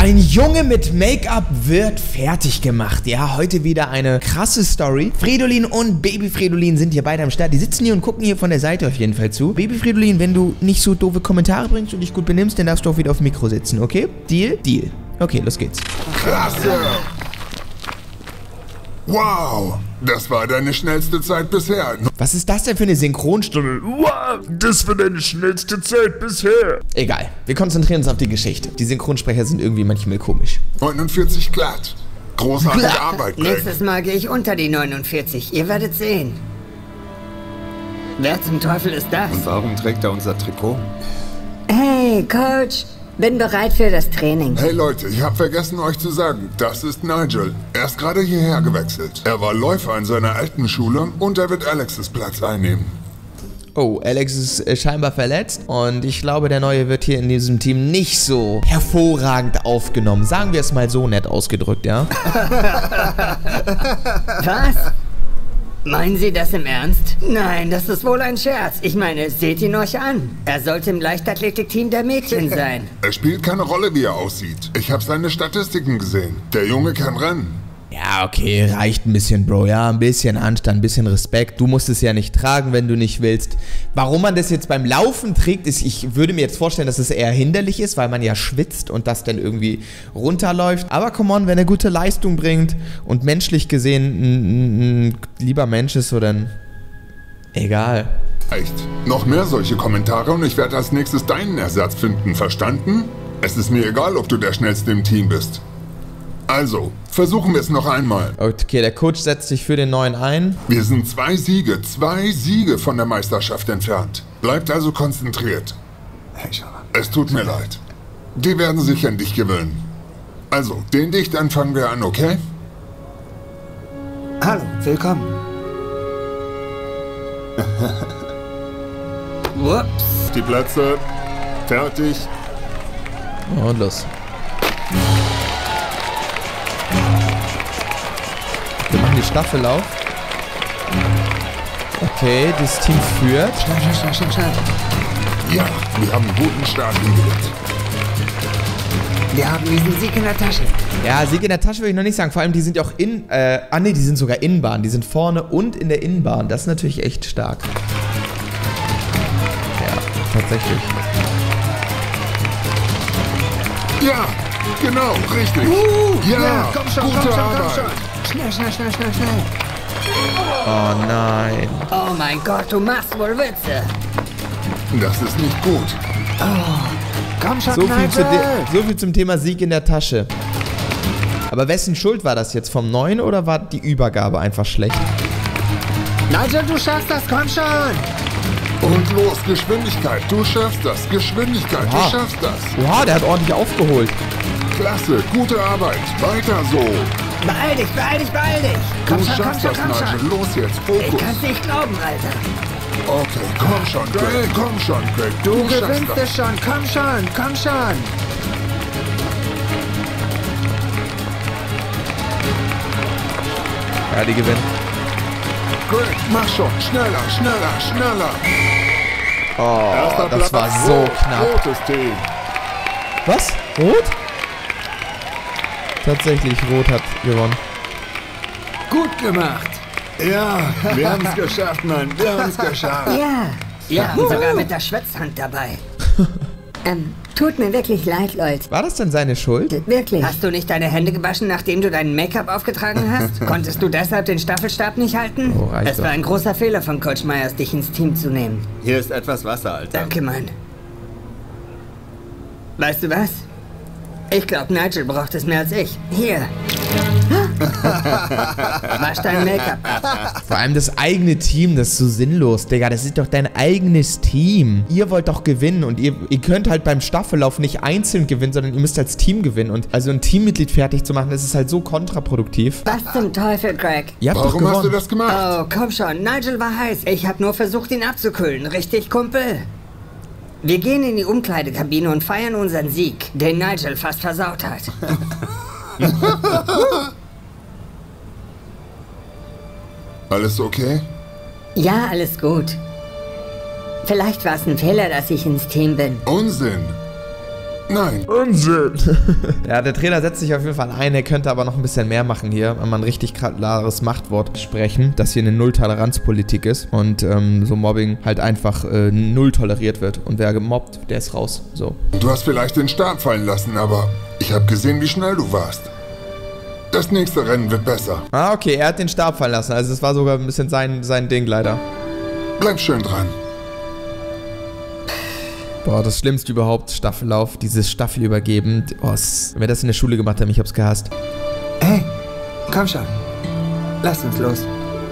Ein Junge mit Make-up wird fertig gemacht. Ja, heute wieder eine krasse Story. Fridolin und Baby Fridolin sind hier beide am Start. Die sitzen hier und gucken hier von der Seite auf jeden Fall zu. Baby Fridolin, wenn du nicht so doofe Kommentare bringst und dich gut benimmst, dann darfst du auch wieder auf Mikro sitzen, okay? Deal? Deal. Okay, los geht's. Klasse! Wow, das war deine schnellste Zeit bisher. Was ist das denn für eine Synchronstimme? Wow, das war deine schnellste Zeit bisher. Egal, wir konzentrieren uns auf die Geschichte. Die Synchronsprecher sind irgendwie manchmal komisch. 49 glatt. Großartige Arbeit, Greg. Nächstes Mal gehe ich unter die 49. Ihr werdet sehen. Wer zum Teufel ist das? Und warum trägt er unser Trikot? Hey, Coach. Bin bereit für das Training. Hey Leute, ich habe vergessen euch zu sagen, das ist Nigel. Er ist gerade hierher gewechselt. Er war Läufer in seiner alten Schule und er wird Alexes Platz einnehmen. Oh, Alex ist scheinbar verletzt und ich glaube, der Neue wird hier in diesem Team nicht so hervorragend aufgenommen. Sagen wir es mal so nett ausgedrückt, ja? Was? Meinen Sie das im Ernst? Nein, das ist wohl ein Scherz. Ich meine, seht ihn euch an. Er sollte im Leichtathletikteam der Mädchen sein. Es spielt keine Rolle, wie er aussieht. Ich habe seine Statistiken gesehen. Der Junge kann rennen. Ja, okay, reicht ein bisschen, Bro. Ja, ein bisschen Anstand, ein bisschen Respekt. Du musst es ja nicht tragen, wenn du nicht willst. Warum man das jetzt beim Laufen trägt, ist, ich würde mir jetzt vorstellen, dass es eher hinderlich ist, weil man ja schwitzt und das dann irgendwie runterläuft. Aber come on, wenn er gute Leistung bringt und menschlich gesehen ein lieber Mensch ist, oder ein... Egal. Echt? Noch mehr solche Kommentare und ich werde als nächstes deinen Ersatz finden, verstanden? Es ist mir egal, ob du der Schnellste im Team bist. Also, versuchen wir es noch einmal. Okay, der Coach setzt sich für den Neuen ein. Wir sind zwei Siege von der Meisterschaft entfernt. Bleibt also konzentriert. Es tut mir leid. Die werden sich an dich gewöhnen. Also, den dich, dann fangen wir an, okay? Hallo, willkommen. Ups. Die Plätze. Fertig. Und los. Wir machen die Staffel auf. Okay, das Team führt. Schnell. Ja, wir haben einen guten Start hingelegt. Wir haben diesen Sieg in der Tasche. Ja, Sieg in der Tasche würde ich noch nicht sagen. Vor allem, die sind ja auch die sind sogar Innenbahn. Die sind vorne und in der Innenbahn. Das ist natürlich echt stark. Ja, tatsächlich. Ja, genau, richtig. Ja, komm schon, gute Arbeit. Schnell. Oh nein. Oh mein Gott, du machst wohl Witze. Das ist nicht gut. Komm schon, So viel zum Thema Sieg in der Tasche. Aber wessen Schuld war das jetzt? Vom Neuen oder war die Übergabe einfach schlecht? Nigel, du schaffst das, komm schon. Und los, Geschwindigkeit, du schaffst das. Geschwindigkeit, Oha. du schaffst das. Oha, der hat ordentlich aufgeholt. Klasse, gute Arbeit. Weiter so. Beeil dich. Du schaffst das, Nigel. Los jetzt, Ich Fokus. kann's nicht glauben, Alter. Okay, komm schon, Greg. Du schaffst gewinnst das. es schon, komm schon. Ja, die gewinnen. Greg, mach schon. Schneller. Oh, das war so knapp. Rotes Team. Was? Rot? Tatsächlich, Rot hat gewonnen. Gut gemacht. Ja, wir haben es geschafft, Mann. Wir haben es geschafft. Ja, und sogar mit der Schwitzhand dabei. Tut mir wirklich leid, Leute. War das denn seine Schuld? Wirklich. Hast du nicht deine Hände gewaschen, nachdem du dein Make-up aufgetragen hast? Konntest du deshalb den Staffelstab nicht halten? Oh, reicht Es war doch. ein großer Fehler von Coach Myers, dich ins Team zu nehmen. Hier ist etwas Wasser, Alter. Danke, Mann. Weißt du was? Ich glaube, Nigel braucht es mehr als ich. Hier. Wasch dein Make-up ab. Vor allem das eigene Team, das ist so sinnlos, Digga. Das ist doch dein eigenes Team. Ihr wollt doch gewinnen und ihr könnt halt beim Staffellauf nicht einzeln gewinnen, sondern ihr müsst als Team gewinnen. Und also ein Teammitglied fertig zu machen, das ist halt so kontraproduktiv. Was zum Teufel, Greg? Ihr habt doch Warum hast du gewonnen. das gemacht? Oh, komm schon. Nigel war heiß. Ich habe nur versucht, ihn abzukühlen. Richtig, Kumpel? Wir gehen in die Umkleidekabine und feiern unseren Sieg, den Nigel fast versaut hat. Alles okay? Ja, alles gut. Vielleicht war es ein Fehler, dass ich ins Team bin. Unsinn. Nein. Unsinn. Ja, der Trainer setzt sich auf jeden Fall ein, er könnte aber noch ein bisschen mehr machen hier, wenn man ein richtig klares Machtwort sprechen, dass hier eine Null-Toleranz-Politik ist und so Mobbing halt einfach null toleriert wird. Und wer gemobbt, der ist raus. So. Du hast vielleicht den Stab fallen lassen, aber ich habe gesehen, wie schnell du warst. Das nächste Rennen wird besser. Ah, okay, er hat den Stab fallen lassen. Also es war sogar ein bisschen sein Ding leider. Bleib schön dran. Boah, das Schlimmste überhaupt, Staffellauf, dieses Staffel übergeben. Oh, wenn wir das in der Schule gemacht haben, ich hab's gehasst. Hey, komm schon. Lass uns los.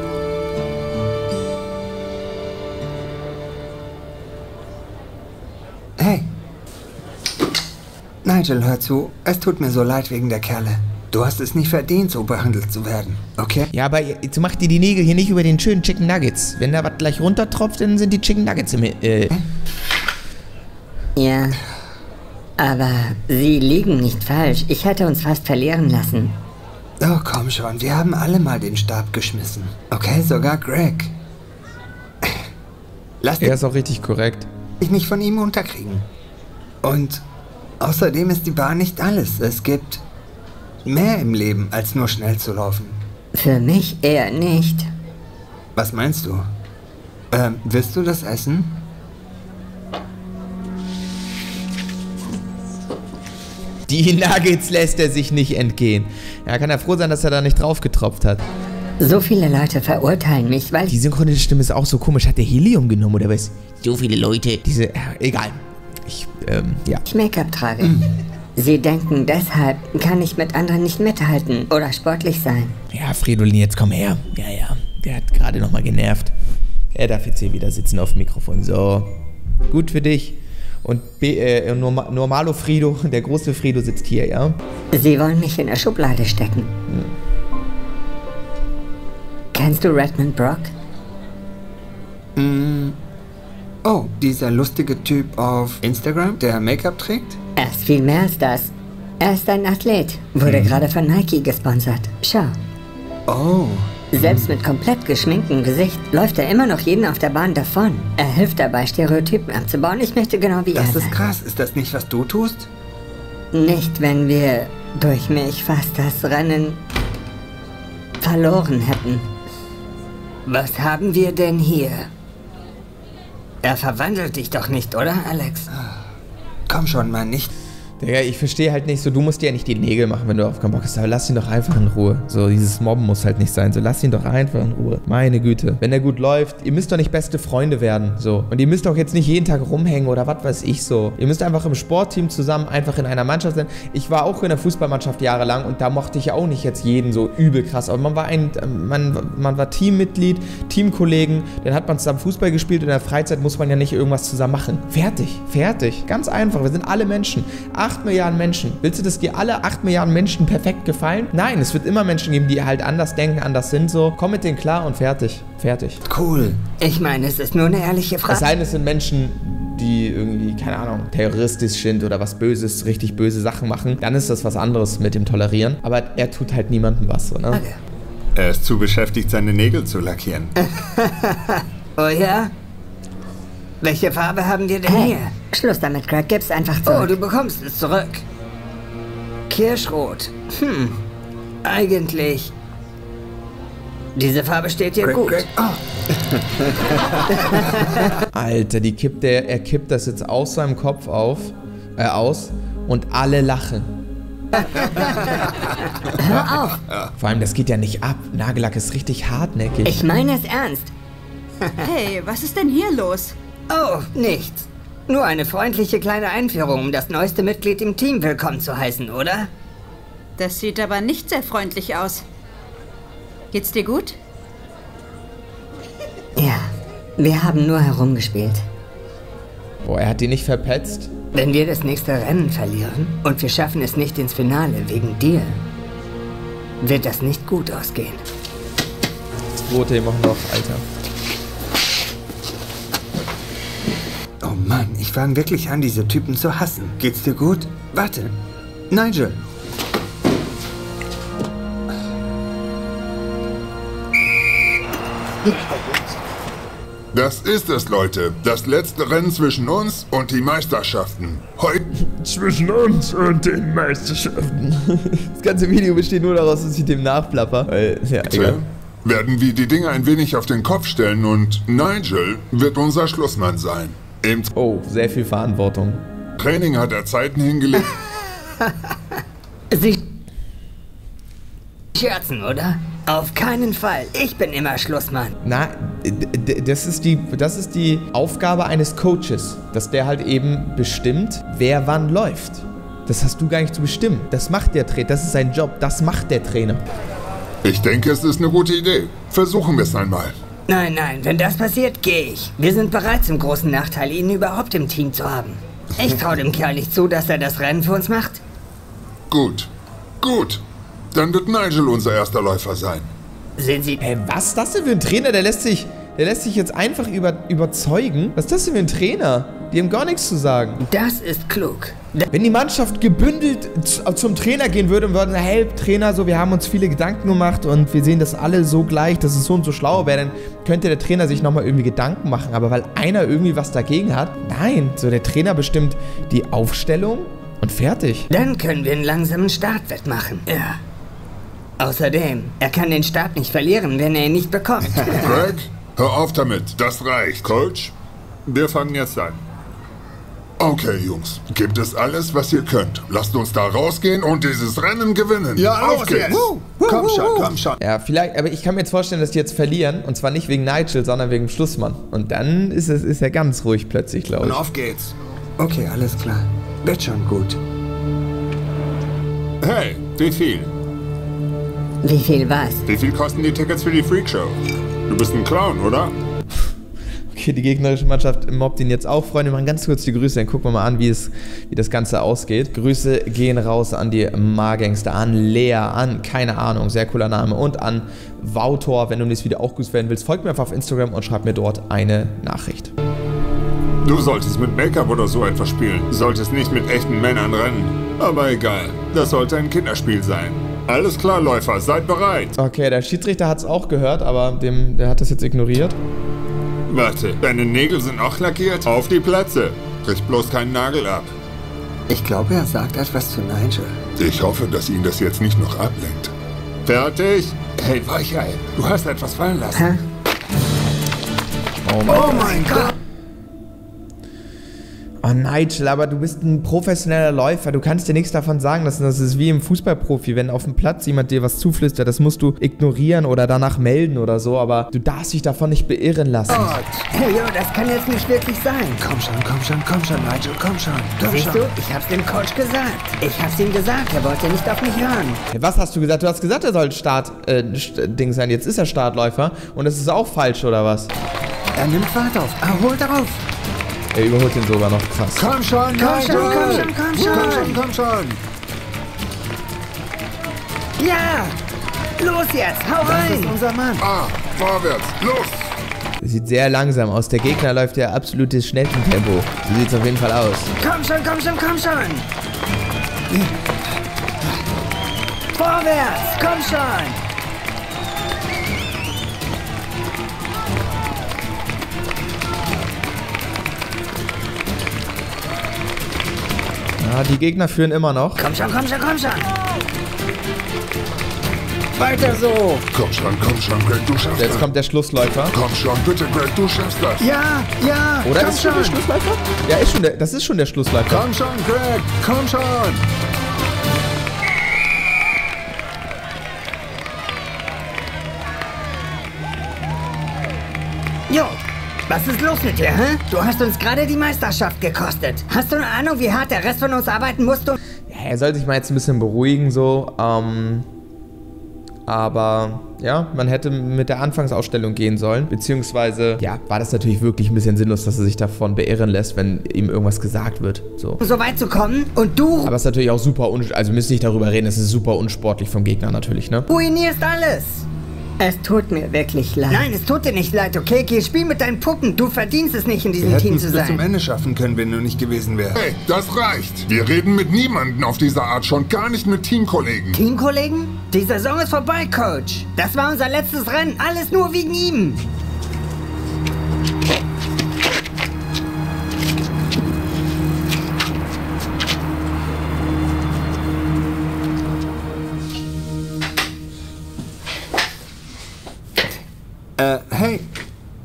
Hey. Nigel, hör zu. Es tut mir so leid wegen der Kerle. Du hast es nicht verdient, so behandelt zu werden, okay? Ja, aber jetzt macht ihr die Nägel hier nicht über den schönen Chicken Nuggets. Wenn da was gleich runtertropft, dann sind die Chicken Nuggets im... Ja, aber Sie liegen nicht falsch. Ich hätte uns fast verlieren lassen. Oh, komm schon. Wir haben alle mal den Stab geschmissen. Okay, sogar Greg. Lass Er ist auch richtig korrekt. dich nicht von ihm unterkriegen. Und außerdem ist die Bahn nicht alles. Es gibt mehr im Leben, als nur schnell zu laufen. Für mich eher nicht. Was meinst du? Willst du das essen? Die Nuggets lässt er sich nicht entgehen. Ja, kann er froh sein, dass er da nicht drauf getropft hat. So viele Leute verurteilen mich, weil Die synchronische Stimme ist auch so komisch. Hat der Helium genommen oder was? So viele Leute. Egal. Ja. ich Make-up trage. Sie denken, deshalb kann ich mit anderen nicht mithalten oder sportlich sein. Ja, Fridolin, jetzt komm her. Ja. Der hat gerade nochmal genervt. Er darf jetzt hier wieder sitzen auf dem Mikrofon. So. Gut für dich. Und Normalo Frido, der große Frido sitzt hier, ja? Sie wollen mich in der Schublade stecken. Kennst du Redmond Brock? Oh, dieser lustige Typ auf Instagram, der Make-up trägt? Er ist viel mehr als das. Er ist ein Athlet, wurde gerade von Nike gesponsert. Schau, Oh, selbst mit komplett geschminktem Gesicht läuft er immer noch jeden auf der Bahn davon. Er hilft dabei, Stereotypen abzubauen. Ich möchte genau wie er das ist sein. krass. Ist das nicht, was du tust? Nicht, wenn wir durch mich fast das Rennen verloren hätten. Was haben wir denn hier? Er verwandelt dich doch nicht, oder, Alex? Komm schon, Mann, nicht. Digga, ich verstehe halt nicht so, du musst dir ja nicht die Nägel machen, wenn du auf keinen Bock hast, aber lass ihn doch einfach in Ruhe. So, dieses Mobben muss halt nicht sein, so lass ihn doch einfach in Ruhe. Meine Güte. Wenn er gut läuft, ihr müsst doch nicht beste Freunde werden, so. Und ihr müsst doch jetzt nicht jeden Tag rumhängen oder was weiß ich so. Ihr müsst einfach im Sportteam zusammen einfach in einer Mannschaft sein. Ich war auch in der Fußballmannschaft jahrelang und da mochte ich auch nicht jetzt jeden so übel krass, aber man war Teammitglied, Teamkollegen, dann hat man zusammen Fußball gespielt und in der Freizeit muss man ja nicht irgendwas zusammen machen. Fertig. Ganz einfach, wir sind alle Menschen. 8 Milliarden Menschen. Willst du, dass dir alle 8 Milliarden Menschen perfekt gefallen? Nein, es wird immer Menschen geben, die halt anders denken, anders sind so. Komm mit denen klar und fertig. Cool. Ich meine, es ist nur eine ehrliche Es Frage. sei denn, es sind Menschen, die irgendwie, keine Ahnung, terroristisch sind oder was Böses, richtig böse Sachen machen. Dann ist das was anderes mit dem Tolerieren. Aber er tut halt niemandem was, so, ne? Er ist zu beschäftigt, seine Nägel zu lackieren. Oh ja? Welche Farbe haben wir denn hier? Schluss damit, Greg. Gib's einfach Oh, zurück. du bekommst es zurück. Kirschrot. Eigentlich. Diese Farbe steht dir gut. Alter, er kippt das jetzt aus seinem Kopf aus und alle lachen. Hör auf. Vor allem, das geht ja nicht ab. Nagellack ist richtig hartnäckig. Ich meine es ernst. Hey, was ist denn hier los? Oh, nichts. Nur eine freundliche kleine Einführung, um das neueste Mitglied im Team willkommen zu heißen, oder? Das sieht aber nicht sehr freundlich aus. Geht's dir gut? Ja, wir haben nur herumgespielt. Boah, er hat die nicht verpetzt. Wenn wir das nächste Rennen verlieren und wir schaffen es nicht ins Finale wegen dir, wird das nicht gut ausgehen. Das droht ihm auch noch, Alter. Oh Mann, ich fange wirklich an, diese Typen zu hassen. Geht's dir gut? Warte. Nigel. Das ist es, Leute. Das letzte Rennen zwischen uns und die Meisterschaften. Heute zwischen uns und den Meisterschaften. Das ganze Video besteht nur daraus, dass ich dem nachplapper. Weil, ja, egal. Werden wir die Dinge ein wenig auf den Kopf stellen und Nigel wird unser Schlussmann sein. Im Oh, sehr viel Verantwortung. Training hat er Zeiten hingelegt. Sie scherzen, oder? Auf keinen Fall. Ich bin immer Schlussmann. Na, das ist die Aufgabe eines Coaches, dass der halt eben bestimmt, wer wann läuft. Das hast du gar nicht zu bestimmen. Das macht der Trainer, das ist sein Job, das macht der Trainer. Ich denke, es ist eine gute Idee. Versuchen wir es einmal. Nein, wenn das passiert, gehe ich. Wir sind bereit zum großen Nachteil, ihn überhaupt im Team zu haben. Ich traue dem Kerl nicht zu, dass er das Rennen für uns macht. Gut. Dann wird Nigel unser erster Läufer sein. Sind Sie... Hä, was ist das denn für ein Trainer? Der lässt sich jetzt einfach überzeugen. Was ist das denn für ein Trainer? Die haben gar nichts zu sagen. Das ist klug. Wenn die Mannschaft gebündelt zum Trainer gehen würde und würden, hey Trainer, so, wir haben uns viele Gedanken gemacht und wir sehen das alle so gleich, dass es so und so schlau wäre, dann könnte der Trainer sich nochmal irgendwie Gedanken machen. Aber weil einer irgendwie was dagegen hat, nein. So, der Trainer bestimmt die Aufstellung und fertig. Dann können wir einen langsamen Start wettmachen. Ja. Außerdem, er kann den Start nicht verlieren, wenn er ihn nicht bekommt. Greg, hör auf damit. Das reicht. Coach, wir fangen jetzt an. Okay, Jungs. Gebt es alles, was ihr könnt. Lasst uns da rausgehen und dieses Rennen gewinnen. Ja, auf los geht's. jetzt. Komm schon. Ja, vielleicht, aber ich kann mir jetzt vorstellen, dass die jetzt verlieren. Und zwar nicht wegen Nigel, sondern wegen dem Schlussmann. Und dann ist er ganz ruhig plötzlich, glaube Und ich. auf geht's. Okay, alles klar. Wird schon gut. Hey, wie viel? Wie viel was? Wie viel kosten die Tickets für die Freakshow? Du bist ein Clown, oder? Okay, die gegnerische Mannschaft mobbt ihn jetzt auch. Freunde, machen ganz kurz die Grüße, dann gucken wir mal an, wie das Ganze ausgeht. Grüße gehen raus an die Margangster, an Lea, an, keine Ahnung, sehr cooler Name, und an Wautor. Wenn du nächstes Video auch grüßt werden willst, folgt mir einfach auf Instagram und schreib mir dort eine Nachricht. Du solltest mit Make-up oder so etwas spielen. Solltest nicht mit echten Männern rennen. Aber egal, das sollte ein Kinderspiel sein. Alles klar, Läufer, seid bereit. Okay, der Schiedsrichter hat es auch gehört, aber der hat das jetzt ignoriert. Warte, deine Nägel sind auch lackiert? Auf die Plätze. Brich bloß keinen Nagel ab. Ich glaube, er sagt etwas zu Nigel. Ich hoffe, dass ihn das jetzt nicht noch ablenkt. Fertig? Hey, Weichei, du hast etwas fallen lassen. Hä? Oh mein Gott. Oh Nigel, aber du bist ein professioneller Läufer, du kannst dir nichts davon sagen lassen. Das ist wie im Fußballprofi, wenn auf dem Platz jemand dir was zuflüstert, das musst du ignorieren oder danach melden oder so, aber du darfst dich davon nicht beirren lassen. Hey, yo, das kann jetzt nicht wirklich sein. Komm schon, Nigel, komm schon. Siehst du, ich hab's dem Coach gesagt. Ich hab's ihm gesagt, er wollte nicht auf mich hören. Hey, was hast du gesagt? Du hast gesagt, er soll Start-Ding sein. Jetzt ist er Startläufer und das ist auch falsch, oder was? Er nimmt Fahrt auf. Er holt darauf. Er überholt ihn sogar noch, krass. Komm schon, Nigel. Komm schon. Ja! Los jetzt, hau Das rein! ist unser Mann. Vorwärts, los! Das sieht sehr langsam aus. Der Gegner läuft ja absolutes Schneckentempo. So sieht's auf jeden Fall aus. Komm schon! Vorwärts, komm schon! Ja, die Gegner führen immer noch. Komm schon! Weiter so! Komm schon, Greg, du schaffst Jetzt das. kommt der Schlussläufer. Komm schon, bitte, Greg, du schaffst das. Ja. Oder komm ist schon der Schlussläufer? Ja, das ist schon der Schlussläufer. Komm schon, Greg. Komm schon. Jo, was ist los mit dir, hä? Du hast uns gerade die Meisterschaft gekostet. Hast du eine Ahnung, wie hart der Rest von uns arbeiten musste? Ja, er soll sich mal jetzt ein bisschen beruhigen, so. Aber ja, man hätte mit der Anfangsausstellung gehen sollen. Beziehungsweise, ja, war das natürlich wirklich ein bisschen sinnlos, dass er sich davon beirren lässt, wenn ihm irgendwas gesagt wird. So. So weit zu kommen und du Aber es ist natürlich auch super also wir müssen nicht darüber reden, es ist super unsportlich vom Gegner natürlich, ne? ruinierst alles. Es tut mir wirklich leid. Nein, es tut dir nicht leid, okay? Geh, spiel mit deinen Puppen. Du verdienst es nicht, in Wir diesem hätten Team es zu bis zum sein. Ende schaffen können, wenn du nicht gewesen wärst. Hey, das reicht. Wir reden mit niemandem auf dieser Art, schon gar nicht mit Teamkollegen. Teamkollegen? Die Saison ist vorbei, Coach. Das war unser letztes Rennen. Alles nur wegen ihm.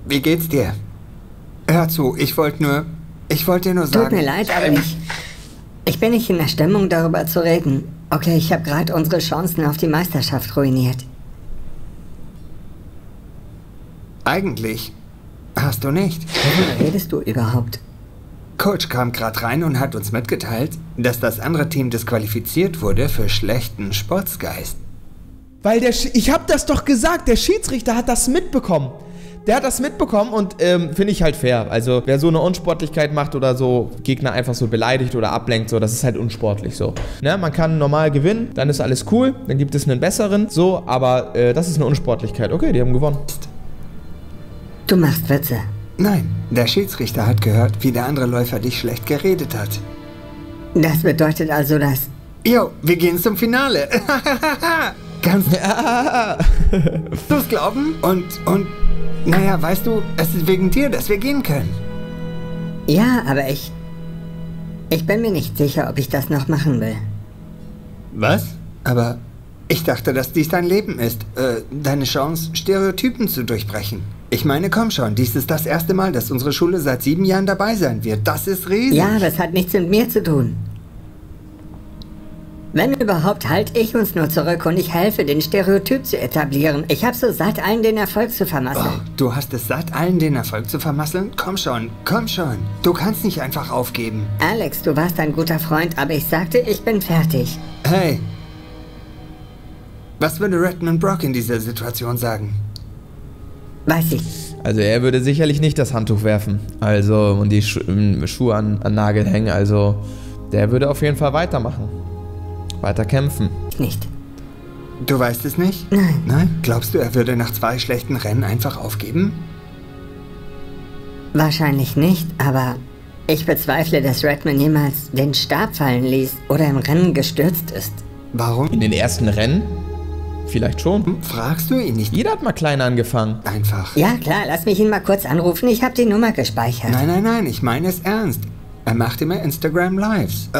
wie geht's dir? Hör zu, ich wollte dir nur sagen... Tut mir leid, aber ich bin nicht in der Stimmung, darüber zu reden. Okay, ich habe gerade unsere Chancen auf die Meisterschaft ruiniert. Eigentlich hast du nicht. Worüber redest du überhaupt? Coach kam gerade rein und hat uns mitgeteilt, dass das andere Team disqualifiziert wurde für schlechten Sportsgeist. Weil ich hab das doch gesagt, der Schiedsrichter hat das mitbekommen. Der hat das mitbekommen und finde ich halt fair. Also wer so eine Unsportlichkeit macht oder so Gegner einfach so beleidigt oder ablenkt, so, das ist halt unsportlich so. Ne? Man kann normal gewinnen, dann ist alles cool, dann gibt es einen besseren, so, aber das ist eine Unsportlichkeit. Okay, die haben gewonnen. Du machst Witze. Nein, der Schiedsrichter hat gehört, wie der andere Läufer dich schlecht geredet hat. Das bedeutet also, dass... Jo, wir gehen zum Finale. Kannst du's glauben? Und, naja, weißt du, es ist wegen dir, dass wir gehen können. Ja, aber ich bin mir nicht sicher, ob ich das noch machen will. Was? Aber ich dachte, dass dies dein Leben ist. Deine Chance, Stereotypen zu durchbrechen. Ich meine, komm schon, dies ist das erste Mal, dass unsere Schule seit 7 Jahren dabei sein wird. Das ist riesig. Ja, aber es hat nichts mit mir zu tun. Wenn überhaupt, halte ich uns nur zurück und ich helfe, den Stereotyp zu etablieren. Ich hab so satt, allen den Erfolg zu vermasseln. Oh, du hast es satt, allen den Erfolg zu vermasseln? Komm schon, komm schon. Du kannst nicht einfach aufgeben. Alex, du warst ein guter Freund, aber ich sagte, ich bin fertig. Hey. Was würde Redmond Brock in dieser Situation sagen? Weiß ich. Also er würde sicherlich nicht das Handtuch werfen. Also und die Schuhe an Nagel hängen. Also der würde auf jeden Fall weitermachen. Weiter kämpfen. Nicht. Du weißt es nicht? Nein. Nein? Glaubst du, er würde nach 2 schlechten Rennen einfach aufgeben? Wahrscheinlich nicht, aber ich bezweifle, dass Redmond jemals den Stab fallen ließ oder im Rennen gestürzt ist. Warum? In den ersten Rennen? Vielleicht schon. Fragst du ihn nicht? Jeder hat mal klein angefangen. Einfach. Ja, klar, lass mich ihn mal kurz anrufen. Ich habe die Nummer gespeichert. Nein, ich meine es ernst. Er macht immer Instagram Lives.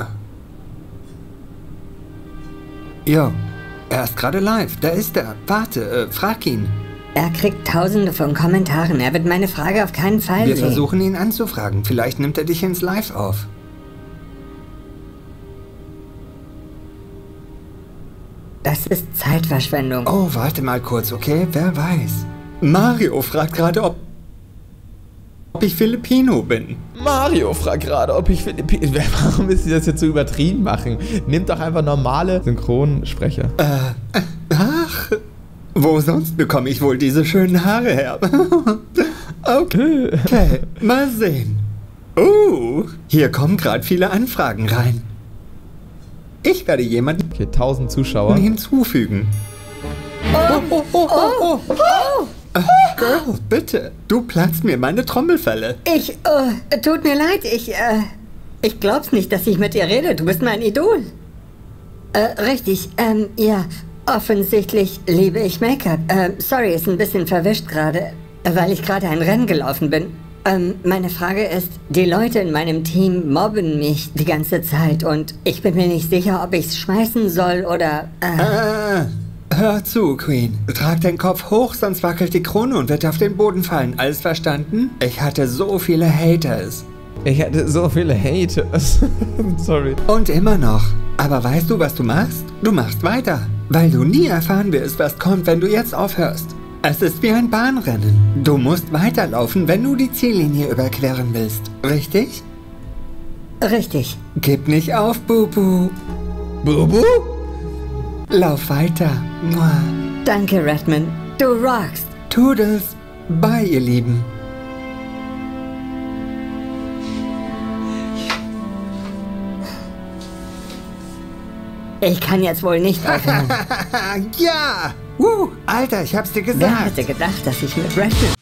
Jo, er ist gerade live. Da ist er. Warte, frag ihn. Er kriegt tausende von Kommentaren. Er wird meine Frage auf keinen Fall Wir sehen. versuchen ihn anzufragen. Vielleicht nimmt er dich ins Live auf. Das ist Zeitverschwendung. Oh, warte mal kurz, okay? Wer weiß. Mario fragt gerade, ob ich Filipino bin. Mario fragt gerade, ob ich Filipino... Warum ist sie das jetzt so übertrieben machen? Nimmt doch einfach normale Synchronsprecher. Ach, wo sonst bekomme ich wohl diese schönen Haare her? Okay, mal sehen. Hier kommen gerade viele Anfragen rein. Ich werde jemanden Okay, 1000 Zuschauer. hinzufügen. Girl, bitte. Du platzt mir meine Trommelfelle. Tut mir leid, ich glaub's nicht, dass ich mit dir rede. Du bist mein Idol. Richtig, ja. Offensichtlich liebe ich Make-up. Sorry, ist ein bisschen verwischt gerade, weil ich gerade ein Rennen gelaufen bin. Meine Frage ist, die Leute in meinem Team mobben mich die ganze Zeit und ich bin mir nicht sicher, ob ich's schmeißen soll oder, Hör zu, Queen. Trag den Kopf hoch, sonst wackelt die Krone und wird auf den Boden fallen. Alles verstanden? Ich hatte so viele Haters. Ich hatte so viele Haters. Sorry. Und immer noch. Aber weißt du, was du machst? Du machst weiter. Weil du nie erfahren wirst, was kommt, wenn du jetzt aufhörst. Es ist wie ein Bahnrennen. Du musst weiterlaufen, wenn du die Ziellinie überqueren willst. Richtig? Richtig. Gib nicht auf, Bubu. Bubu? Lauf weiter. Mua. Danke, Redmond. Du rockst. Toodles. Bye, ihr Lieben. Ich kann jetzt wohl nicht aufhören. Ja! Alter, ich hab's dir gesagt. Wer hätte gedacht, dass ich mit Redmond...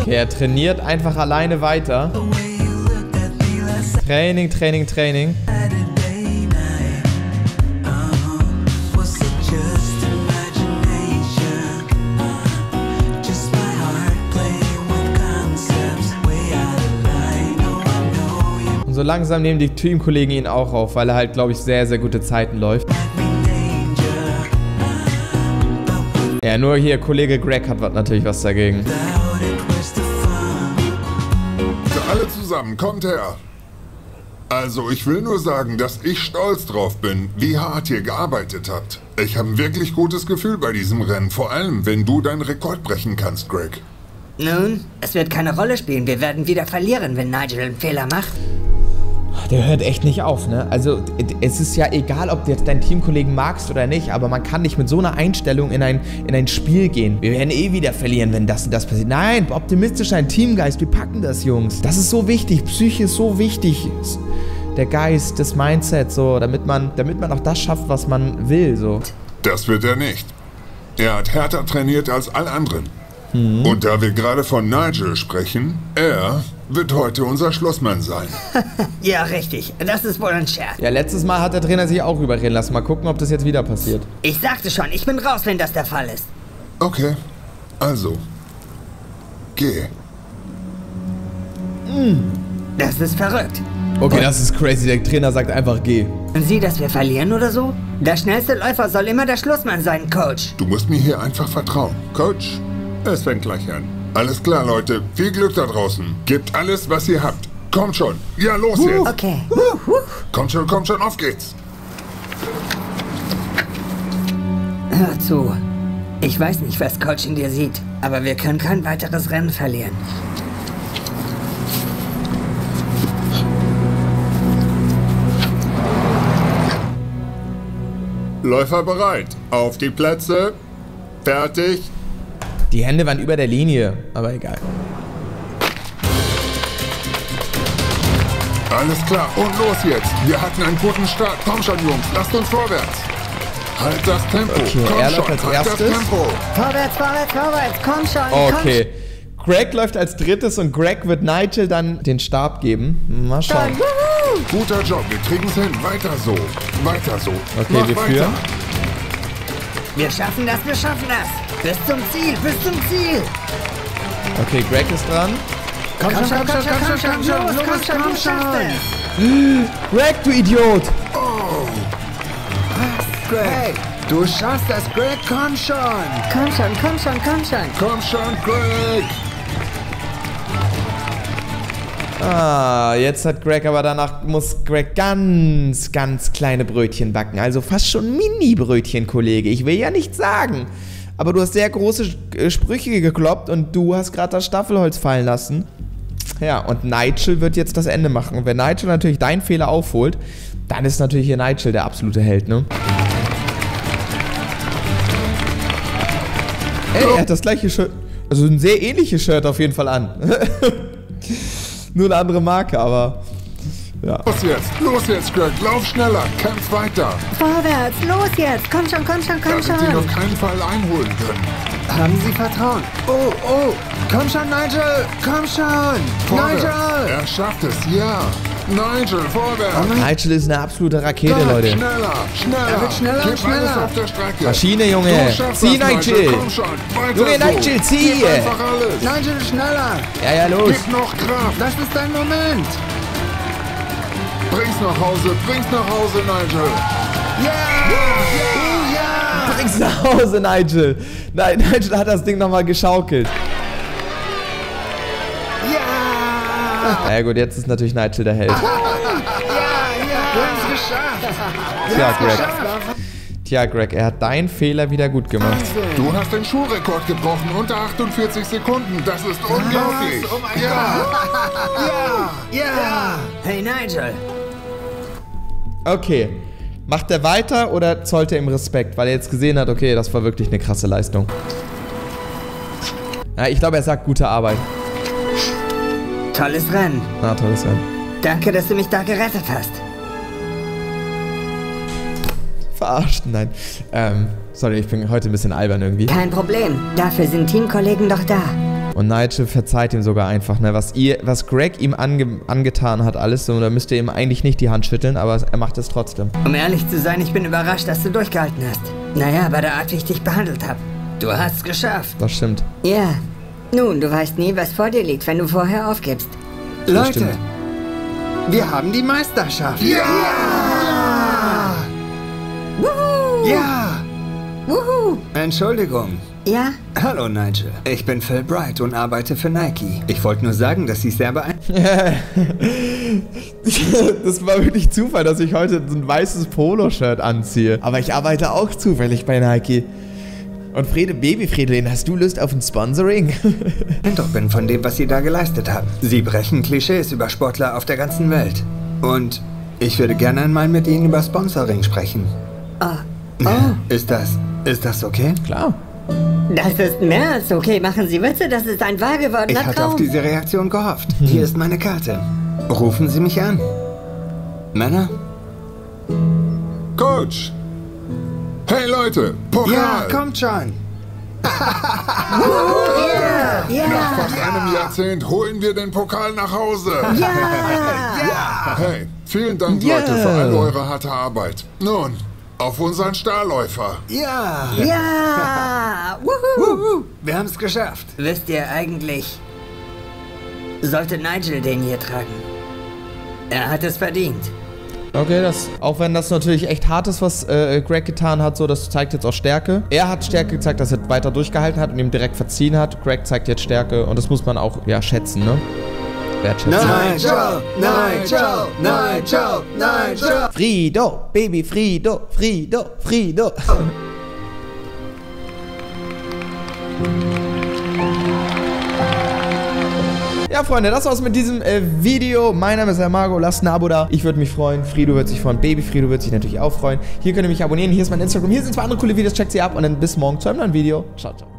Okay, er trainiert einfach alleine weiter. Training, Training, Training. Und so langsam nehmen die Teamkollegen ihn auch auf, weil er halt, glaube ich, sehr, sehr gute Zeiten läuft. Ja, nur hier Kollege Greg hat natürlich was dagegen. Alle zusammen, kommt her. Also, ich will nur sagen, dass ich stolz drauf bin, wie hart ihr gearbeitet habt. Ich habe ein wirklich gutes Gefühl bei diesem Rennen, vor allem, wenn du deinen Rekord brechen kannst, Greg. Nun, es wird keine Rolle spielen. Wir werden wieder verlieren, wenn Nigel einen Fehler macht. Der hört echt nicht auf, ne? Also, es ist ja egal, ob du jetzt deinen Teamkollegen magst oder nicht, aber man kann nicht mit so einer Einstellung in ein Spiel gehen. Wir werden eh wieder verlieren, wenn das und das passiert. Nein, optimistisch sein, Teamgeist, wir packen das, Jungs. Das ist so wichtig, Psyche ist so wichtig. Der Geist, das Mindset, so, damit man auch das schafft, was man will, so. Das wird er nicht. Er hat härter trainiert als alle anderen. Und da wir gerade von Nigel sprechen, er wird heute unser Schlussmann sein. Ja, richtig. Das ist wohl ein Scherz. Ja, letztes Mal hat der Trainer sich auch überreden lassen. Mal gucken, ob das jetzt wieder passiert. Ich sagte schon, ich bin raus, wenn das der Fall ist. Okay, also, geh. Das ist verrückt. Okay, das ist crazy. Der Trainer sagt einfach, geh. Und Sie, dass wir verlieren oder so? Der schnellste Läufer soll immer der Schlussmann sein, Coach. Du musst mir hier einfach vertrauen. Coach, es fängt gleich an. Alles klar, Leute. Viel Glück da draußen. Gebt alles, was ihr habt. Kommt schon. Ja, los jetzt. Okay. Kommt schon, auf geht's. Hör zu. Ich weiß nicht, was Coach in dir sieht, aber wir können kein weiteres Rennen verlieren. Läufer bereit. Auf die Plätze. Fertig. Die Hände waren über der Linie, aber egal. Alles klar, und los jetzt. Wir hatten einen guten Start. Komm schon, Jungs, lasst uns vorwärts. Halt das Tempo. Okay, komm er schon, läuft als halt erstes. Das Tempo. Vorwärts, vorwärts, vorwärts. Komm schon. Okay. Greg läuft als drittes und Greg wird Nigel dann den Stab geben. Mal schauen. Guter Job, wir kriegen's hin. Weiter so. Weiter so. Okay, Mach wir weiter. führen. Wir schaffen das, wir schaffen das. Bis zum Ziel, bis zum Ziel. Okay, Greg ist dran. Komm schon, komm schon. Greg, du Idiot! Greg, du schaffst das, Greg, komm schon. Komm schon. Komm schon, Greg. Ah, jetzt hat Greg aber muss Greg ganz, ganz kleine Brötchen backen. Also fast schon Mini-Brötchen, Kollege. Ich will ja nichts sagen. Aber du hast sehr große Sprüche gekloppt und du hast gerade das Staffelholz fallen lassen. Ja, und Nigel wird jetzt das Ende machen. Und wenn Nigel natürlich deinen Fehler aufholt, dann ist natürlich hier Nigel der absolute Held, ne? Ey, er hat das gleiche Shirt, also ein sehr ähnliches Shirt auf jeden Fall an. Nur eine andere Marke, aber ja. Los jetzt, Greg, lauf schneller, kämpf weiter. Vorwärts, los jetzt. Komm schon. Da wird ihn auf keinen Fall einholen können. Haben Sie Vertrauen? Oh, komm schon, Nigel, komm schon. Vorwärts. Nigel. Er schafft es, ja. Nigel, vorwärts. Nigel ist eine absolute Rakete, Leute. Schneller. Er wird schneller und Gib alles schneller. auf der Strecke. Maschine, Junge. Du schaffst Zieh, das, Nigel. Komm schon, weiter Junge, so. Nigel, zieh. Gib einfach alles. Nigel, schneller. Ja, los. Gib noch Kraft. Das ist dein Moment. Bring's nach Hause, Nigel. Bring's nach Hause, Nigel. Nein, Nigel hat das Ding nochmal geschaukelt. Ja gut, jetzt ist natürlich Nigel der Held. Tja, Greg, er hat deinen Fehler wieder gut gemacht. Du hast den Schulrekord gebrochen unter 48 Sekunden. Das ist unglaublich. Oh mein Gott. Ja. Hey, Nigel. Okay. Macht er weiter oder zollt er ihm Respekt? Weil er jetzt gesehen hat, okay, das war wirklich eine krasse Leistung. Ja, ich glaube, er sagt gute Arbeit. Tolles Rennen. Na, tolles Rennen. Danke, dass du mich da gerettet hast. Verarscht, nein. Sorry, ich bin heute ein bisschen albern irgendwie. Kein Problem. Dafür sind Teamkollegen doch da. Und Nigel verzeiht ihm sogar einfach, ne? Was Greg ihm angetan hat, alles, so, da müsst ihr ihm eigentlich nicht die Hand schütteln, aber er macht es trotzdem. Um ehrlich zu sein, ich bin überrascht, dass du durchgehalten hast. Naja, bei der Art, wie ich dich behandelt habe. Du hast es geschafft. Das stimmt. Ja. Nun, du weißt nie, was vor dir liegt, wenn du vorher aufgibst. Leute, wir haben die Meisterschaft. Ja! Wuhu! Ja! Wuhu! Entschuldigung. Ja? Hallo Nigel, ich bin Phil Bright und arbeite für Nike. Ich wollte nur sagen, dass ich sehr Das war wirklich Zufall, dass ich heute so ein weißes Poloshirt anziehe. Aber ich arbeite auch zufällig bei Nike. Und Baby Fridolin, hast du Lust auf ein Sponsoring? beeindruckt bin von dem, was Sie da geleistet haben. Sie brechen Klischees über Sportler auf der ganzen Welt. Und ich würde gerne einmal mit Ihnen über Sponsoring sprechen. Ist das okay? Klar. Das ist mehr als okay. Machen Sie Witze, das ist ein wahr gewordener Ich hatte auf Traum. diese Reaktion gehofft. Hier ist meine Karte. Rufen Sie mich an. Männer? Coach! Hey Leute, Pokal! Ja, kommt schon. Nach fast einem Jahrzehnt holen wir den Pokal nach Hause. Hey, vielen Dank Leute für all eure harte Arbeit. Nun, auf unseren Starläufer. Ja! Ja! Wuhu! Wir haben es geschafft. Wisst ihr eigentlich, sollte Nigel den hier tragen? Er hat es verdient. Okay, auch wenn das natürlich echt hart ist, was Greg getan hat, so, das zeigt jetzt auch Stärke. Er hat Stärke gezeigt, dass er weiter durchgehalten hat und ihm direkt verziehen hat. Greg zeigt jetzt Stärke und das muss man auch, ja, schätzen, ne? Wertschätzen. Nigel! Frido, Baby Frido. Ja, Freunde, das war's mit diesem Video. Mein Name ist Margo. Lasst ein Abo da. Ich würde mich freuen. Frido wird sich freuen. Baby Frido wird sich natürlich auch freuen. Hier könnt ihr mich abonnieren. Hier ist mein Instagram. Hier sind zwei andere coole Videos. Checkt sie ab und dann bis morgen zu einem neuen Video. Ciao, ciao.